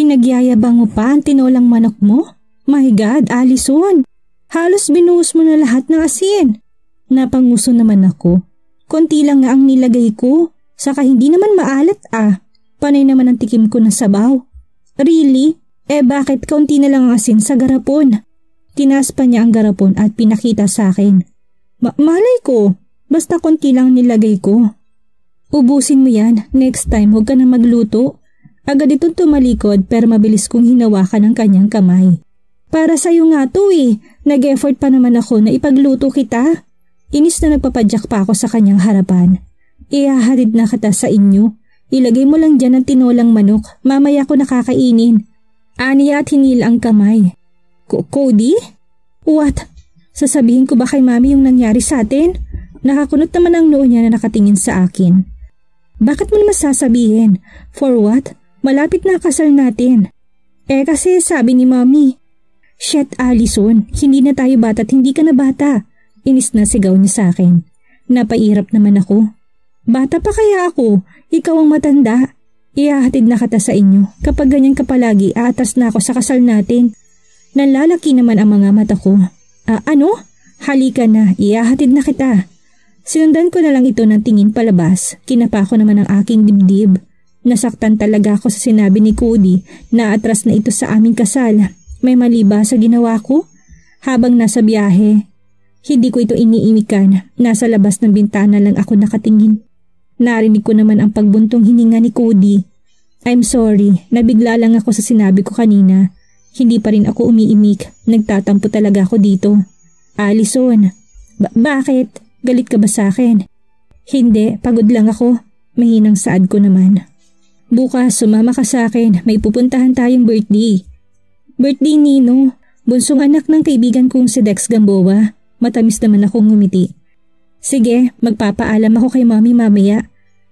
Pinagyayabang mo pa ang tinolang manok mo? My God, Allison! Halos binuhos mo na lahat ng asin. Napanguso naman ako. Konti lang nga ang nilagay ko, saka hindi naman maalat ah. Panay naman ang tikim ko na sabaw. Really? Bakit konti na lang ang asin sa garapon? Tinaas pa niya ang garapon at pinakita sa akin. Malay ko, basta konti lang nilagay ko. Ubusin mo yan, next time huwag ka na magluto. Agad itong tumalikod pero mabilis kong hinawakan ang kanyang kamay. Para sa'yo nga to eh, nag-effort pa naman ako na ipagluto kita. Inis na nagpapadyak pa ako sa kanyang harapan. Ihahatid na kita sa inyo. Ilagay mo lang dyan ang tinolang manok, mamaya ko nakakainin. Aniya at hinila ang kamay. Cody? What? Sasabihin ko ba kay mami yung nangyari sa atin? Nakakunot naman ang noo niya na nakatingin sa akin. Bakit mo naman sasabihin? For what? Malapit na kasal natin. Kasi sabi ni mami. Shit, Allison, hindi na tayo bata at hindi ka na bata. Inis na sigaw niya sa akin. Napairap naman ako. Bata pa kaya ako? Ikaw ang matanda. Ihahatid na kita sa inyo. Kapag ganyan ka palagi, aatas na ako sa kasal natin. Nalalaki naman ang mga mata ko. Ano? Halika na, ihahatid na kita. Sinundan ko na lang ito ng tingin palabas. Kinapa ko naman ang aking dibdib. Nasaktan talaga ako sa sinabi ni Cody na atras na ito sa aming kasal. May mali ba sa ginawa ko? Habang nasa biyahe, hindi ko ito iniimikan. Nasa labas ng bintana lang ako nakatingin. Narinig ko naman ang pagbuntong hininga ni Cody. I'm sorry, nabigla lang ako sa sinabi ko kanina. Hindi pa rin ako umiimik. Nagtatampo talaga ako dito. Allison, bakit? Galit ka ba sa akin? Hindi, pagod lang ako. Mahinang saad ko naman. Bukas sumama ka sa akin. May pupuntahan tayong birthday. Birthday Nino, bunsong anak ng kaibigan kong si Dex Gamboa. Matamis naman akong ngumiti. Sige, magpapaalam ako kay mami mamaya.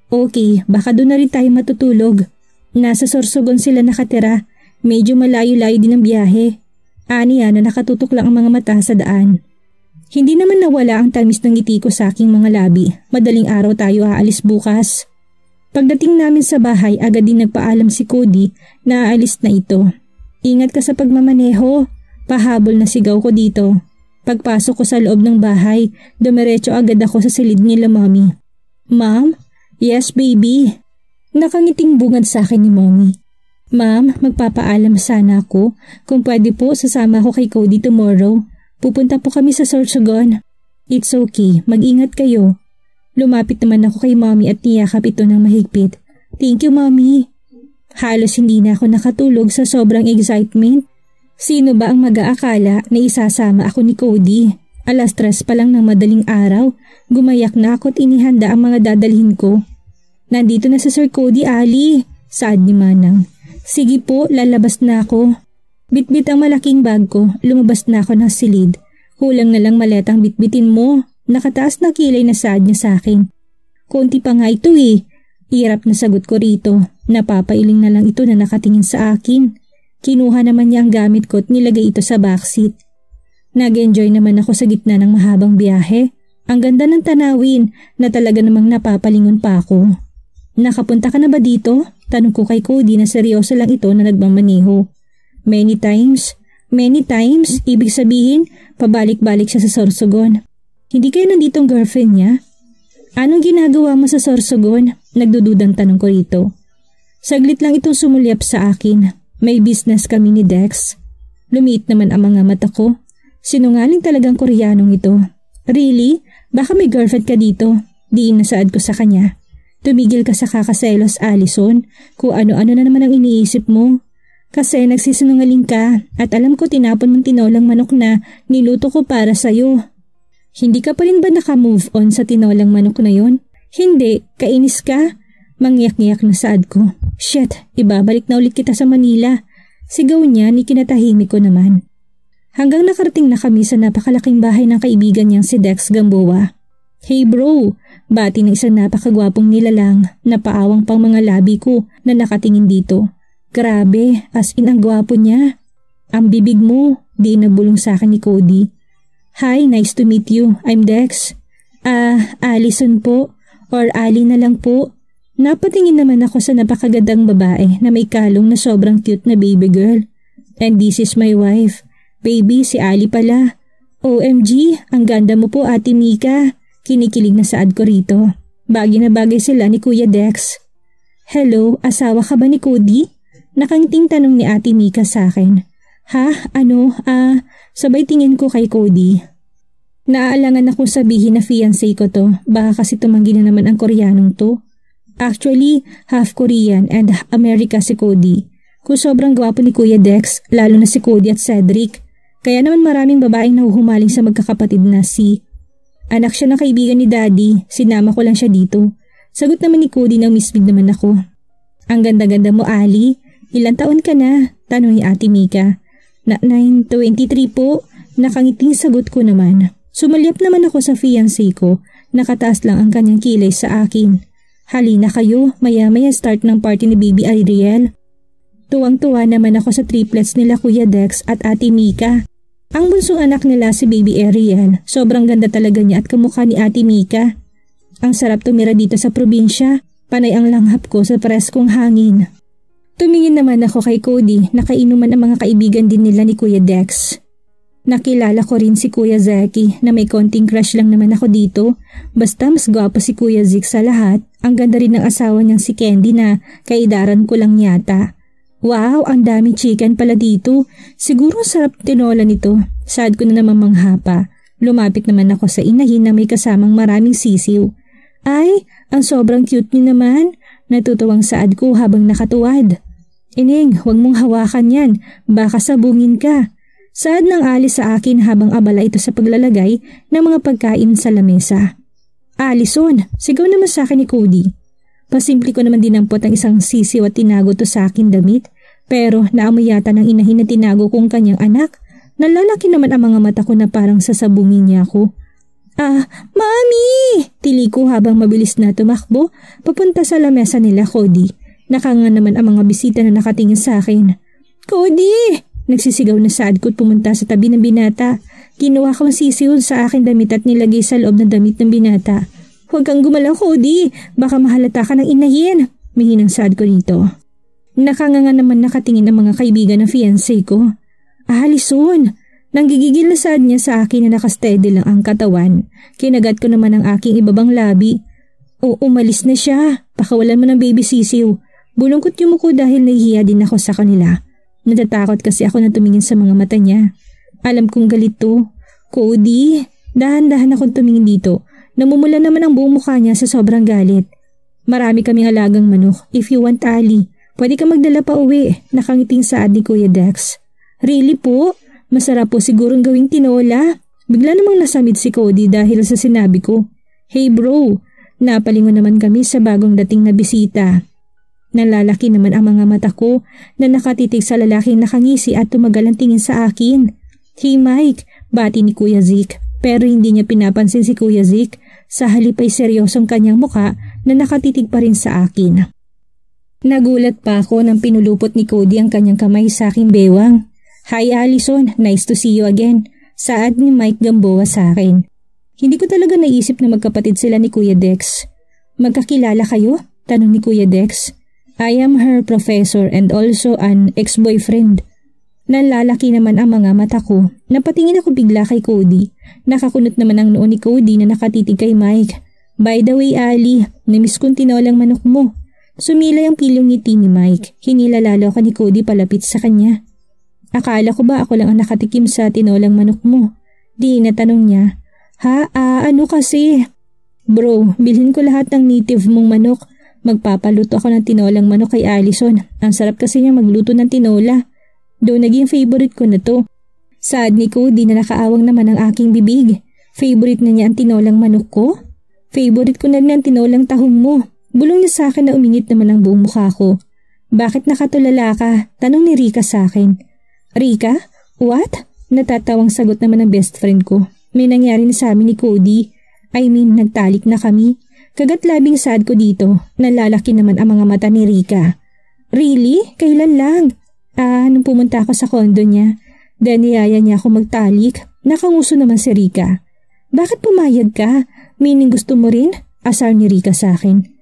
Okay, baka doon na rin tayo matutulog. Nasa Sorsogon sila nakatira. Medyo malayo-layo din ang biyahe. Aniya na nakatutok lang ang mga mata sa daan. Hindi naman nawala ang tamis ng ngiti ko sa aking mga labi. Madaling araw tayo aalis bukas. Pagdating namin sa bahay, agad din nagpaalam si Cody na aalis na ito. Ingat ka sa pagmamaneho. Pahabol na sigaw ko dito. Pagpasok ko sa loob ng bahay, dumiretso agad ako sa silid nila mami. Ma'am? Yes baby. Nakangiting bungad sa akin ni mommy. Ma'am, magpapaalam sana ako. Kung pwede po, sasama ako kay Cody tomorrow. Pupunta po kami sa Sorsogon. It's okay, mag-ingat kayo. Lumapit naman ako kay mommy at niyakap ito ng mahigpit. Thank you mommy. Halos hindi na ako nakatulog sa sobrang excitement. Sino ba ang mag-aakala na isasama ako ni Cody? 3:00 pa lang ng madaling araw, gumayak na ako at inihanda ang mga dadalhin ko. Nandito na si Sir Cody, Ali, saad ni Manang. Sige po, lalabas na ako. Bitbit ang malaking bag ko, lumabas na ako ng silid. Kulang na lang maletang bitbitin mo. Nakataas na kilay na saad niya sa akin. Konti pa nga ito eh. Hirap na sagot ko rito. Napapailing na lang ito na nakatingin sa akin. Kinuha naman niya ang gamit ko at nilagay ito sa backseat. Nag-enjoy naman ako sa gitna ng mahabang biyahe. Ang ganda ng tanawin na talaga namang napapalingon pa ako. Nakapunta ka na ba dito? Tanong ko kay Cody na seryoso lang ito na nagmamaneho. Many times? Many times? Ibig sabihin, pabalik-balik siya sa Sorsogon. Hindi kayo nanditong girlfriend niya? Anong ginagawa mo sa Sorsogon? Nagdududang tanong ko rito. Saglit lang itong sumulyap sa akin. May business kami ni Dex. Lumiit naman ang mga mata ko. Sinungaling talagang Koreanong ito. Really? Baka may girlfriend ka dito? Diin nasaad ko sa kanya. Tumigil ka sa kakaselos, Allison. Kung ano-ano na naman ang iniisip mo. Kasi nagsisinungaling ka at alam ko tinapon mong tinolang manok na niluto ko para sa'yo. Hindi ka pa rin ba naka-move on sa tinolang manok na yon? Hindi, kainis ka? Mangyak-ngyak na saad ko. Shit, ibabalik na ulit kita sa Manila. Sigaw niya ni kinatahimik ko naman. Hanggang nakarating na kami sa napakalaking bahay ng kaibigan niyang si Dex Gamboa. Hey bro, bati ng isang napakagwapong nilalang na paawang pang mga labi ko na nakatingin dito. Grabe, as in ang gwapo niya. Ang bibig mo, di nabulong sa akin ni Cody. Hi, nice to meet you. I'm Dex. Allison po, or Ali na lang po. Napatingin naman ako sa napakagandang babae na may kalong na sobrang cute na baby girl. And this is my wife. Baby, si Ali pala. OMG, ang ganda mo po Ate Mika. Kinikilig na saad ko rito. Bagay na bagay sila ni Kuya Dex. Hello, asawa ka ba ni Cody? Nakangiting tanong ni Ate Mika sa akin. Ha? Ano? Sabay tingin ko kay Cody. Naaalangan akong sabihin na fiancé ko to. Baka kasi tumanggi na naman ang Koreanong to. Actually, half Korean and America si Cody. Kung sobrang gwapo ni Kuya Dex, lalo na si Cody at Cedric. Kaya naman maraming babaeng nahuhumaling sa magkakapatid na si. Anak siya ng kaibigan ni Daddy, sinama ko lang siya dito. Sagot naman ni Cody na umisbig naman ako. Ang ganda-ganda mo Ali, ilang taon ka na? Tanong ni Ate Mika. 23 po, nakangiting sagot ko naman. Sumalyap naman ako sa fiancé ko, nakataas lang ang kanyang kilay sa akin. Halina kayo, maya-maya start ng party ni Baby Ariel. Tuwang-tuwa naman ako sa triplets nila Kuya Dex at Ate Mika. Ang bunsong anak nila si Baby Ariel, sobrang ganda talaga niya at kamukha ni Ate Mika. Ang sarap tumira dito sa probinsya, panay ang langhap ko sa preskong hangin. Tumingin naman ako kay Cody, nakainuman ang mga kaibigan din nila ni Kuya Dex. Nakilala ko rin si Kuya Zeki na may konting crush lang naman ako dito. Basta mas gwapo si Kuya Zik sa lahat. Ang ganda rin ng asawa niyang si Candy na kaidaran ko lang yata. Wow, ang daming chicken pala dito. Siguro sarap tinola nito. Sad ko na naman manghapa. Lumapit naman ako sa inahin na may kasamang maraming sisiw. Ay, ang sobrang cute niyo naman. Natutuwang saad ko habang nakatuwad. Ining, huwag mong hawakan yan. Baka sabungin ka. Saad ng Ali sa akin habang abala ito sa paglalagay ng mga pagkain sa lamesa. Alison, sigaw naman sa akin ni Cody. Pasimple ko naman dinampot ang isang sisiw at tinago to sa akin damit, pero naamoy yata ng inahin na tinago kong kanyang anak. Nalalaki naman ang mga mata ko na parang sasabungin niya ako. Mami! Tili ko habang mabilis na tumakbo papunta sa lamesa nila Cody. Nakanga naman ang mga bisita na nakatingin sa akin. Cody! Nagsisigaw na saad ko at pumunta sa tabi ng binata. Kinuha ko ang sisiw sa akin damit at nilagay sa loob ng damit ng binata. Huwag kang gumalaw Cody, baka mahalata ka ng inahin. Mihinang saad ko dito. Nakanganga naman nakatingin ang mga kaibigan ng fiancé ko. Alison! Nanggigigil na saad niya sa akin na nakasteady lang ang katawan. Kinagat ko naman ang aking ibabang labi. Umalis na siya. Pakawalan mo ng baby sisiw. Bulungkot yung muko dahil nahihiya din ako sa kanila. Natatakot kasi ako na tumingin sa mga mata niya. Alam kong galit to. Cody, dahan-dahan akong tumingin dito. Namumula naman ang buong mukha niya sa sobrang galit. Marami kaming alagang manok. If you want Ali, pwede ka magdala pa uwi. Nakangiting saad ni Kuya Dex. Really po? Masarap po sigurong gawing tinola. Bigla namang nasamid si Cody dahil sa sinabi ko. Hey bro, napalingon naman kami sa bagong dating na bisita. Nalalaki naman ang mga mata ko na nakatitig sa lalaking nakangisi at tumagal ang tingin sa akin. Hey Mike, bati ni Kuya Zik, pero hindi niya pinapansin si Kuya Zik. Sa halip ay seryosong kanyang muka na nakatitig pa rin sa akin. Nagulat pa ako nang pinulupot ni Cody ang kanyang kamay sa aking bewang. Hi Alison, nice to see you again. Saad ni Mike Gamboa sa akin. Hindi ko talaga naisip na magkapatid sila ni Kuya Dex. Magkakilala kayo? Tanong ni Kuya Dex. I am her professor and also an ex-boyfriend. Nalalaki naman ang mga mata ko. Napatingin ako bigla kay Cody. Nakakunot naman ang noon ni Cody na nakatitig kay Mike. By the way Ali, namiss kong tinolang manok mo. Sumilay ang pilyong ngiti ni Mike. Hinila lalo ako ni Cody palapit sa kanya. Akala ko ba ako lang ang nakatikim sa tinolang manok mo? Di natanong niya. Ano kasi? Bro, bilhin ko lahat ng native mong manok. Magpapaluto ako ng tinolang manok kay Alison. Ang sarap kasi niya magluto ng tinola. Doon naging favorite ko na to. Saad ni Cody na nakaawang naman ang aking bibig. Favorite na niya ang tinolang manok ko? Favorite ko na rin ang tinolang tahong mo. Bulong niya sa akin na umingit naman ang buong mukha ko. Bakit nakatulala ka? Tanong ni Rika sa akin. Rika? What? Natatawang sagot naman ng best friend ko. May nangyari na sa amin ni Cody. I mean, nagtalik na kami. Kagat labing sad ko dito. Nalalaki naman ang mga mata ni Rika. Really? Kailan lang? Nung pumunta ako sa kondo niya. Then niyaya niya ako magtalik. Nakanguso naman si Rika. Bakit pumayag ka? Meaning gusto mo rin? Asar ni Rika sa akin.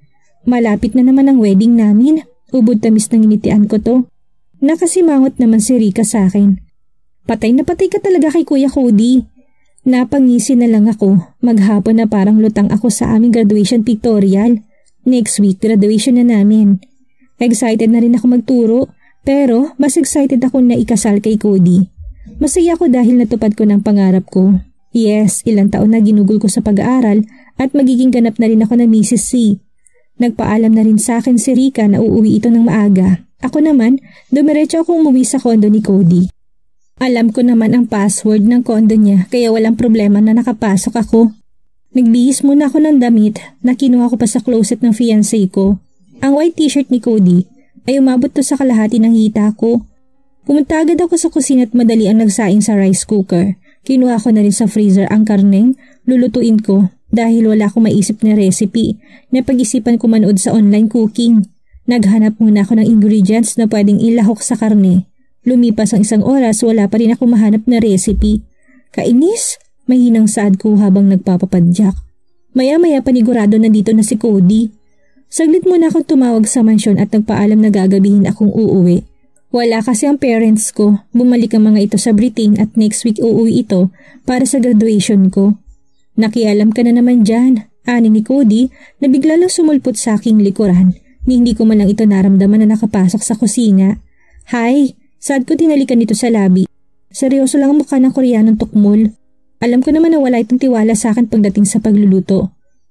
Malapit na naman ang wedding namin. Ubod tamis ng initian ko to. Nakasimangot naman si Rika sa akin. Patay na patay ka talaga kay Kuya Cody. Napangisi na lang ako. Maghapon na parang lutang ako sa aming graduation pictorial. Next week, graduation na namin. Excited na rin ako magturo, pero mas excited ako na ikasal kay Cody. Masaya ako dahil natupad ko ng pangarap ko. Yes, ilang taon na ginugol ko sa pag-aaral at magiging ganap na rin ako na Mrs. C. Nagpaalam na rin sa akin si Rika na uuwi ito ng maaga. Ako naman, dumiretso akong umuwi sa kondo ni Cody. Alam ko naman ang password ng kondo niya kaya walang problema na nakapasok ako. Nagbihis muna ako ng damit na kinuha ko pa sa closet ng fiancé ko. Ang white t-shirt ni Cody ay umabot to sa kalahati ng hita ko. Pumunta agad ako sa kusina at madali ang nagsaing sa rice cooker. Kinuha ko na rin sa freezer ang karneng lulutuin ko dahil wala akong maisip na recipe na pag-isipan ko manood sa online cooking. Naghanap muna ako ng ingredients na pwedeng ilahok sa karne. Lumipas ang isang oras, wala pa rin ako mahanap na recipe. Kainis, mahinang saad ko habang nagpapapadyak. Maya-maya panigurado nandito na si Cody. Saglit muna akong tumawag sa mansyon at nagpaalam na gagabihin akong uuwi. Wala kasi ang parents ko. Bumalik ang mga ito sa Britain at next week uuwi ito para sa graduation ko. Nakialam ka na naman dyan, ani ni Cody na bigla lang sumulpot sa aking likuran. Hindi ko man lang ito naramdaman na nakapasok sa kusina. Hi! Sad ko tinalikan nito sa labi. Seryoso lang ang mukha ng Koreanong tukmol. Alam ko naman na wala itong tiwala sa akin pagdating sa pagluluto.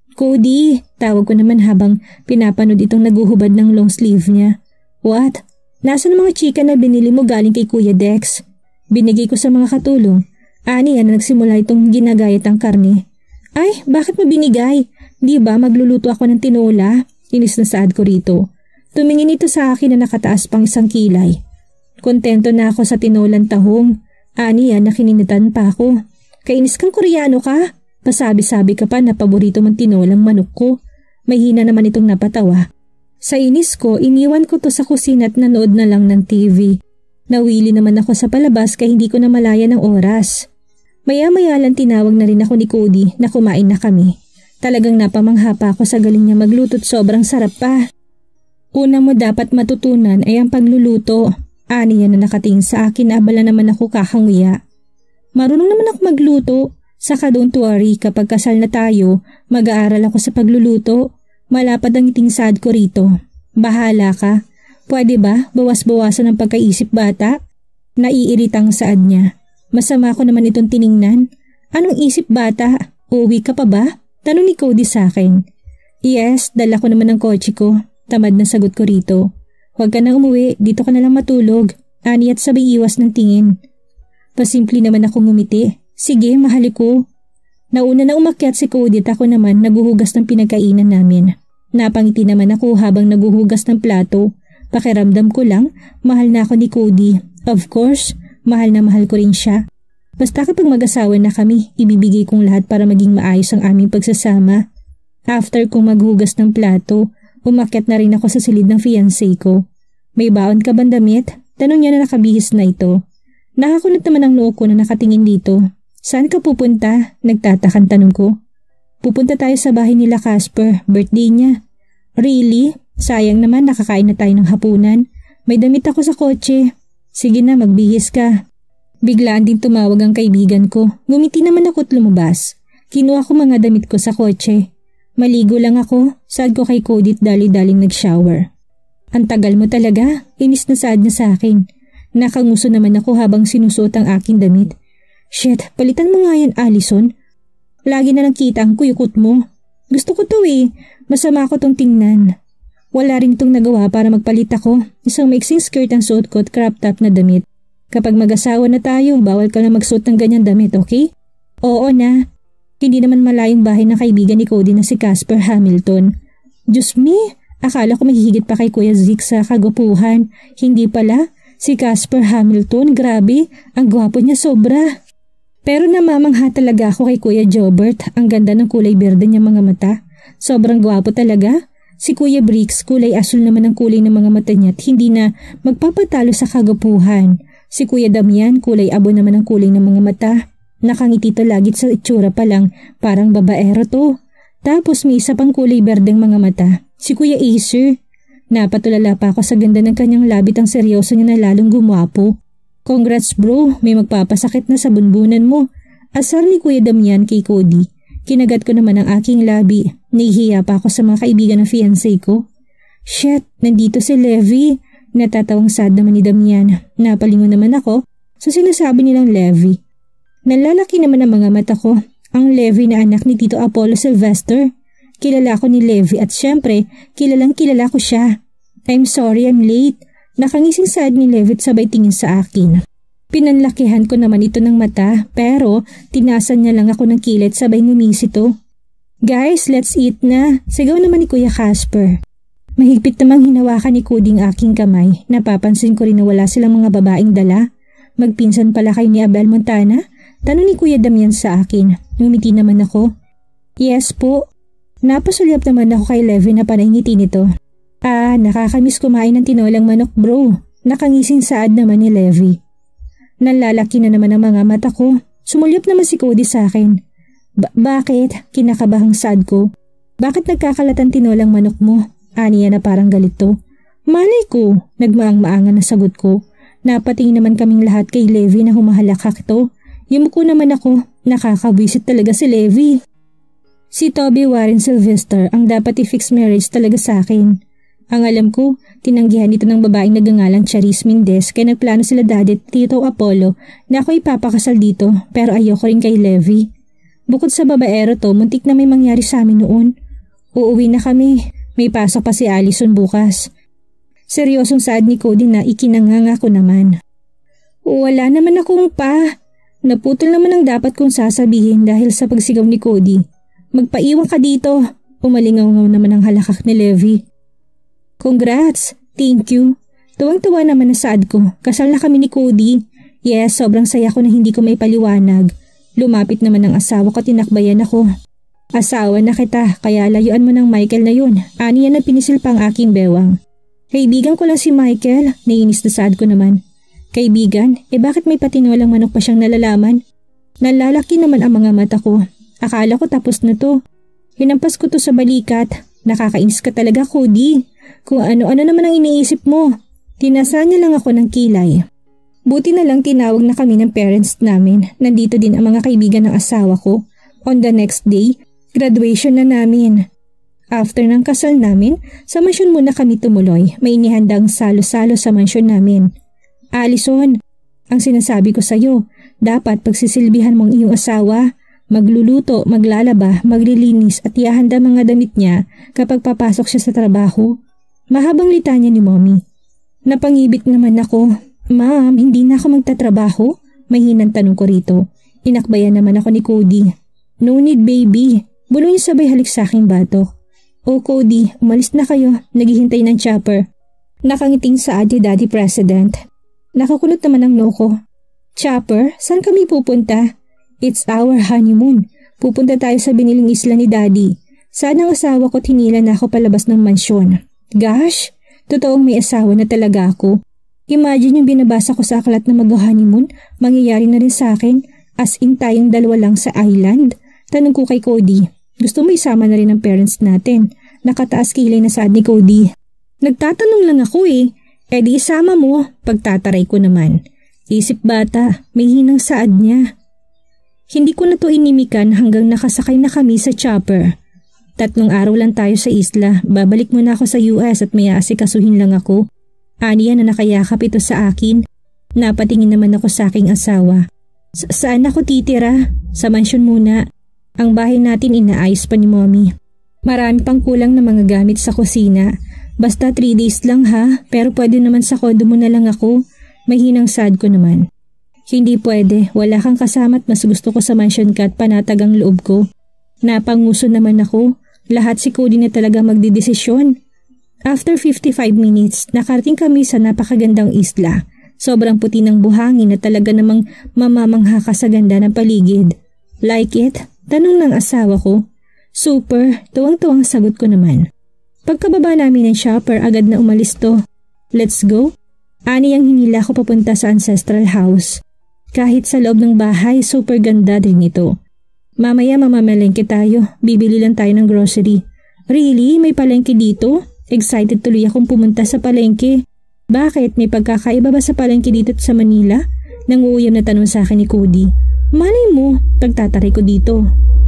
Cody, tawag ko naman habang pinapanood itong naguhubad ng long sleeve niya. What? Nasaan ang mga chika na binili mo galing kay Kuya Dex? Binigay ko sa mga katulong. Ani yan na nagsimula itong ginagayat ang karne. Ay, bakit mo binigay? Di ba magluluto ako ng tinola? Inis na saad ko rito. Tumingin ito sa akin na nakataas pang isang kilay. Kontento na ako sa tinolang tahong. Ani yan na kininitan pa ako. Kainis kang Koreano ka? Pasabi-sabi ka pa na paborito mong tinolang manok ko. May hina naman itong napatawa. Sa inis ko, iniwan ko to sa kusina at nanood na lang ng TV. Nawili naman ako sa palabas kaya hindi ko na malaya ng oras. Maya-maya lang tinawag na rin ako ni Cody na kumain na kami. Talagang napamangha pa ako sa galing niya magluto at sobrang sarap pa. Una mo dapat matutunan ay ang pagluluto. Ani yan na nakatingin sa akin na abala naman ako kakanguya. Marunong naman ako magluto. Saka don't worry kapag kasal na tayo, mag-aaral ako sa pagluluto. Malapad ang ngiting sad ko rito. Bahala ka. Pwede ba bawas-bawasan ang pagkaisip bata? Naiiritang saad niya. Masama ko naman itong tiningnan. Anong isip bata? Uwi ka pa ba? Tanong ni Cody sa akin. Yes, dala ko naman ang kotse ko. Tamad na sagot ko rito. Huwag ka na umuwi, dito ka na lang matulog. Ani at sabay iwas ng tingin. Pasimple naman akong ngumiti. Sige, mahali ko. Nauna na umakyat si Cody at ako naman naguhugas ng pinagkainan namin. Napangiti naman ako habang naguhugas ng plato. Pakiramdam ko lang, mahal na ako ni Cody. Of course, mahal na mahal ko rin siya. Basta kapag mag-asawa na kami, ibibigay kong lahat para maging maayos ang aming pagsasama. After kong maghugas ng plato, umakyat na rin ako sa silid ng fiancé ko. May baon ka bang damit? Tanong niya na nakabihis na ito. Nakakunot naman ang noo ko na nakatingin dito. Saan ka pupunta? Nagtatakan tanong ko. Pupunta tayo sa bahay nila Casper, birthday niya. Really? Sayang naman nakakain na tayo ng hapunan. May damit ako sa kotse. Sige na, magbihis ka. Biglaan din tumawag ang kaibigan ko. Ngumiti naman ako at lumabas. Kinuha ko mga damit ko sa kotse. Maligo lang ako, saad ko kay Cody at dali-daling nag-shower. Ang tagal mo talaga, inis na saad niya sa akin. Nakanguso naman ako habang sinusuot ang aking damit. Shit, palitan mo nga yan, Allison. Lagi na lang kita ang kuyukot mo. Gusto ko to eh, masama ko tong tingnan. Wala rin itong nagawa para magpalit ako. Isang maiksing skirt ang suot ko at crop top na damit. Kapag mag-asawa na tayo, bawal ka na magsuot ng ganyan damit, okay? Oo na. Hindi naman malayong bahay ng kaibigan ni Cody na si Casper Hamilton. Diyos me, akala ko mahihigit pa kay Kuya Zeke sa kagwapuhan. Hindi pala, si Casper Hamilton, grabe, ang gwapo niya sobra. Pero namamangha talaga ako kay Kuya Jobert, ang ganda ng kulay berde niya mga mata. Sobrang gwapo talaga. Si Kuya Briggs, kulay asul naman ang kulay ng mga mata niya at hindi na magpapatalo sa kagwapuhan. Si Kuya Damian, kulay abo naman ang kulay ng mga mata. Nakangiti to lagit sa itsura pa lang, parang babaero to. Tapos may isa pang kulay berdeng mga mata, si Kuya Acer. Napatulala pa ako sa ganda ng kanyang labit, ang seryoso niya na lalong gumwapo. Congrats bro, may magpapasakit na sa bunbunan mo. Asar ni Kuya Damian kay Cody. Kinagat ko naman ang aking labi. Nahihiya pa ako sa mga kaibigan ng fiancé ko. Shit, nandito si Levi. Natatawang sad naman ni Damian. Napalingon naman ako sa sinasabi nilang Levi. Nalalaki naman ang mga mata ko. Ang Levi na anak ni Tito Apollo Sylvester. Kilala ko ni Levi at syempre, kilalang kilala ko siya. I'm sorry, I'm late. Nakangising sad ni Levi at sabay tingin sa akin. Pinanlakihan ko naman ito ng mata pero tinasan niya lang ako ng kilit sabay ngumisi to. Guys, let's eat na. Sigaw naman ni Kuya Casper. Mahigpit namang hinawakan ni Cody ang aking kamay. Napapansin ko rin na wala silang mga babaeng dala. Magpinsan pala kayo ni Abel Montana? Tanong ni Kuya Damian sa akin. Ngumiti naman ako. Yes po. Napasulyap naman ako kay Levi na panangiti nito. Nakakamiss kumain ng tinolang manok bro. Nakangising saad naman ni Levi. Nalalaki na naman ang mga mata ko. Sumulyap naman si Cody sa akin. Bakit? Kinakabahang saad ko. Bakit nagkakalatan tinolang manok mo? Aniya na parang galito. Malay ko. Nagmaang-maangan na sagot ko. Napatingin naman kaming lahat kay Levi na humahalakak to. Yumuko naman ako. Nakakabwisit talaga si Levi. Si Toby Warren Sylvester ang dapat i-fix marriage talaga sa akin. Ang alam ko, tinanggihan ito ng babaeng nagangalang Charis Mendez kaya nagplano sila daddy at Tito Apollo na ako ipapakasal dito pero ayoko rin kay Levi. Bukod sa babaero to, muntik na may mangyari sa amin noon. Uuwi na kami. May pasok pa si Allison bukas. Seryosong saad ni Cody na ikinanganga ko naman. Wala naman akong pa. Naputol naman ang dapat kong sasabihin dahil sa pagsigaw ni Cody. Magpaiwan ka dito. Umalingaw-ngaw naman ang halakak ni Levi. Congrats! Thank you. Tuwang-tuwa naman na saad ko. Kasal na kami ni Cody. Yes, sobrang saya ko na hindi ko may paliwanag. Lumapit naman ang asawa ko at tinakbayan ako. Asawa na kita, kaya layuan mo ng Michael na yun. Aniya na pinisil pa ang aking bewang. Kaibigan ko lang si Michael. Naiinis na saad ko naman. Kaibigan? Bakit may patinolang manok pa siyang nalalaman? Nalalaki naman ang mga mata ko. Akala ko tapos na to. Hinampas ko to sa balikat. Nakakainis ka talaga, Cody. Kung ano-ano naman ang iniisip mo. Tinasa niya lang ako ng kilay. Buti na lang tinawag na kami ng parents namin. Nandito din ang mga kaibigan ng asawa ko. On the next day, graduation na namin. After ng kasal namin, sa mansyon muna kami tumuloy. May inihandang salo-salo sa mansyon namin. Allison, ang sinasabi ko sa'yo, dapat pagsisilbihan mong iyong asawa. Magluluto, maglalaba, maglilinis at ihahanda mga damit niya kapag papasok siya sa trabaho. Mahabang litanya ni Mommy. Napangibit naman ako. Ma'am, hindi na ako magtatrabaho? Mahinang tanong ko rito. Inakbayan naman ako ni Cody. No need baby. Bulong niya sabay halik sa aking batok. Oh Cody, umalis na kayo. Naghihintay ng chopper. Nakangiting saad ni Daddy President. Nakakulot naman ang noo ko. Chopper? Saan kami pupunta? It's our honeymoon. Pupunta tayo sa biniling isla ni Daddy. Saan ang asawa ko tinila na ako palabas ng mansyon. Gosh, totoong may asawa na talaga ako. Imagine yung binabasa ko sa aklat na mag-honeymoon, mangyayari na rin sa akin, as in tayong dalawa lang sa island. Tanong ko kay Cody, gusto mo isama na rin ang parents natin? Nakataas kilay na saad ni Cody. Nagtatanong lang ako di isama mo, pagtataray ko naman. Isip bata, may hinang saad niya. Hindi ko na to inimikan hanggang nakasakay na kami sa chopper. 3 araw lang tayo sa isla, babalik muna ako sa US at may aasikasuhin lang ako. Aniya na nakayakap ito sa akin. Napatingin naman ako sa aking asawa. Saan ako titira? Sa mansyon muna. Ang bahay natin inaayos pa ni Mommy. Marami pang kulang na mga gamit sa kusina. Basta 3 days lang ha, pero pwede naman sa kondo mo na lang ako. May hinang sad ko naman. Hindi pwede, wala kang kasama at mas gusto ko sa mansion ka at panatag ang loob ko. Napanguso naman ako. Lahat si Cody na talaga magdidesisyon. After 55 minutes, nakarating kami sa napakagandang isla. Sobrang puti ng buhangin na talaga namang mamamangha ka sa ganda ng paligid. Like it? Tanong ng asawa ko. Super, tuwang-tuwang sagot ko naman. Pagkababa namin ng shopper, agad na umalis to. Let's go? Ani ang hinila ko papunta sa ancestral house. Kahit sa loob ng bahay, super ganda din ito. Mamaya mamamalengke tayo. Bibili lang tayo ng grocery. Really? May palengke dito? Excited tuloy akong pumunta sa palengke. Bakit? May pagkakaiba ba sa palengke dito sa Manila? Nanguuyam na tanong sa akin ni Cody. Malay mo, pagtataray ko dito.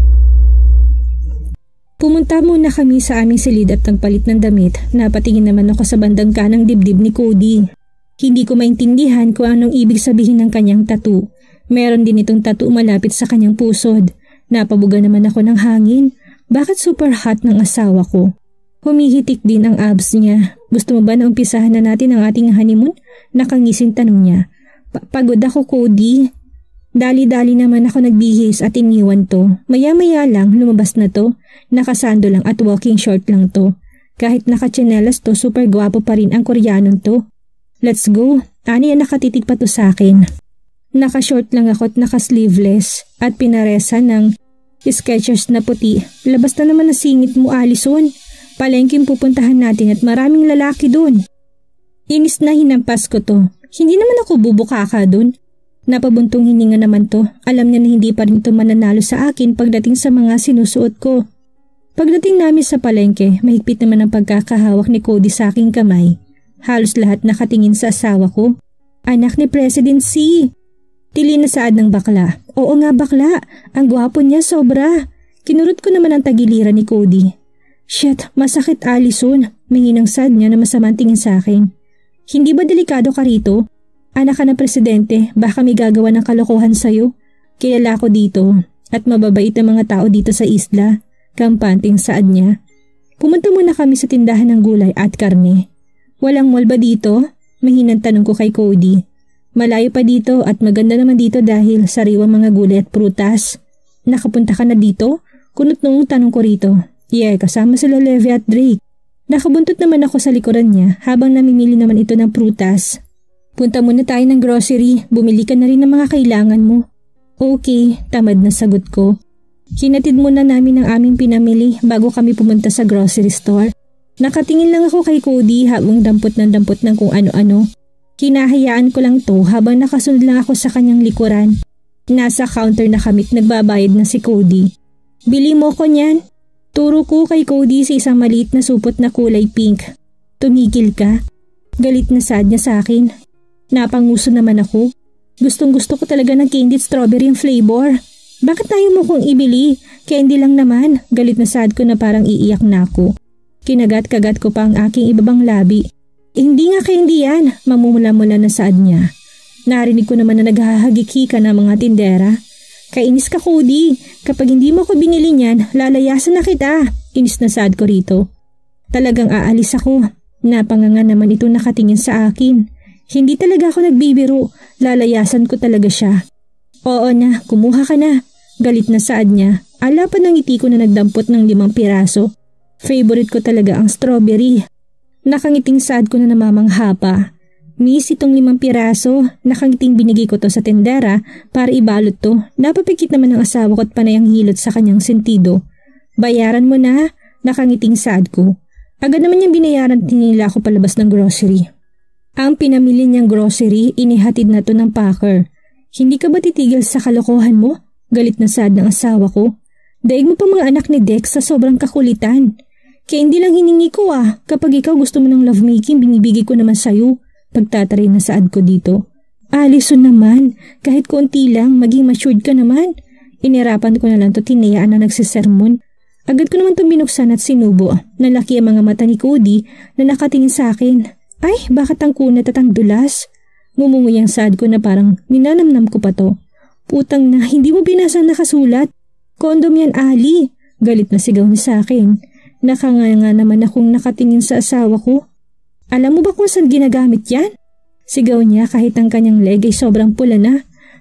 Pumunta muna kami sa aming silid at nagpalit ng damit. Napatingin naman ako sa bandang kanang dibdib ni Cody. Hindi ko maintindihan kung anong ibig sabihin ng kanyang tattoo. Meron din itong tattoo malapit sa kanyang pusod. Napabuga naman ako ng hangin. Bakit super hot ng asawa ko? Humihitik din ang abs niya. Gusto mo ba na umpisahan na natin ang ating honeymoon? Nakangising tanong niya. Pagod ako, Cody. Dali-dali naman ako nagbihis at iniwan to. Maya-maya lang lumabas na to. Nakasando lang at walking short lang to. Kahit nakatsinelas to, super gwapo pa rin ang Koreanon to. Let's go. Ani yan nakatitig pa to sa akin. Naka-short lang ako at naka-sleeveless at pinaresa ng Skechers na puti. Labas na naman ang singit mo, Allison. Palengking pupuntahan natin at maraming lalaki dun. Inis na hinampas ko to. Hindi naman ako bubukaka dun. Napabuntong hininga naman to. Alam niya na hindi pa rin ito mananalo sa akin pagdating sa mga sinusuot ko. Pagdating namin sa palengke, mahigpit naman ang pagkakahawak ni Cody sa aking kamay. Halos lahat nakatingin sa asawa ko. Anak ni President C. Tili na saad ng bakla. Oo nga bakla, ang gwapo niya sobra. Kinurot ko naman ang tagiliran ni Cody. Shit, masakit Allison. Mahinang sad niya na masamang tingin sa akin. Hindi ba delikado ka rito? Anak ka ng presidente, baka may gagawa ng kalokohan sa'yo. Kilala ko dito at mababait ang mga tao dito sa isla. Kampanting saad niya. Pumunta muna kami sa tindahan ng gulay at karne. Walang mall ba dito? Mahinang tanong ko kay Cody. Malayo pa dito at maganda naman dito dahil sariwang mga gulay at prutas. Nakapunta ka na dito? Kunot nung tanong ko rito. Yeah, kasama sila Levi at Drake. Nakabuntot naman ako sa likuran niya habang namimili naman ito ng prutas. Punta muna tayo ng grocery, bumili ka na rin ng mga kailangan mo. Okay, tamad na sagot ko. Hinatid muna namin ang aming pinamili bago kami pumunta sa grocery store. Nakatingin lang ako kay Cody habang dampot ng kung ano-ano. Kinahayaan ko lang to habang nakasunod lang ako sa kanyang likuran. Nasa counter na kami't nagbabayad na si Cody. Bili mo ko niyan. Turo ko kay Cody sa isang maliit na supot na kulay pink. Tumigil ka. Galit na sad niya sa akin. Napanguso naman ako. Gustong-gusto ko talaga ng candied strawberry yung flavor. Bakit tayo mo kong ibili? Candy lang naman. Galit na sad ko na parang iiyak na ako. Kinagat-kagat ko pa ang aking ibabang labi. Hindi nga candy yan. Mamumula-mula na sad niya. Narinig ko naman na naghahagiki ka ng mga tindera. Kainis ka, Cody. Kapag hindi mo ko binili niyan, lalayasan na kita. Inis na sad ko rito. Talagang aalis ako. Napanganga naman ito nakatingin sa akin. Hindi talaga ako nagbibiro. Lalayasan ko talaga siya. Oo na, kumuha ka na. Galit na saad niya. Ala pa ng ngiti ko na nagdampot ng 5 piraso. Favorite ko talaga ang strawberry. Nakangiting saad ko na namamangha pa. Miss, itong 5 piraso. Nakangiting binigay ko to sa tendera para ibalot to. Napapikit naman ng asawa ko at panay ang hilot sa kanyang sentido. Bayaran mo na. Nakangiting saad ko. Agad naman niyang binayaran at tinila ako palabas ng grocery. Ang pinamili niyang grocery, inihatid na to ng packer. Hindi ka ba titigil sa kalokohan mo? Galit na sad ng asawa ko. Daig mo pa mga anak ni Dex sa sobrang kakulitan. Kaya hindi lang hiningi ko Kapag ikaw gusto mo ng lovemaking, binibigay ko naman sa'yo. Pagtataray na saad ko dito. Allison naman, kahit konti lang, maging matured ka naman. Inirapan ko na lang to tinayaan na nagsisermon. Agad ko naman itong binuksan at sinubo. Nalaki ang mga mata ni Cody na nakatingin sa akin. Ay, bakit ang kunat at ang dulas? Ngumunguy ang saad ko na parang ninanamnam ko pa to. Putang na, hindi mo binasa nakasulat. Kondom yan, Ali. Galit na sigaw niya sa akin. Nakanganga naman akong nakatingin sa asawa ko. Alam mo ba kung saan ginagamit yan? Sigaw niya kahit ang kanyang leg ay sobrang pula na.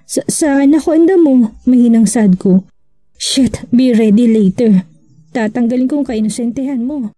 Saan ako anda mo? Mahinang saad ko. Shit, be ready later. Tatanggalin kong kainosentehan mo.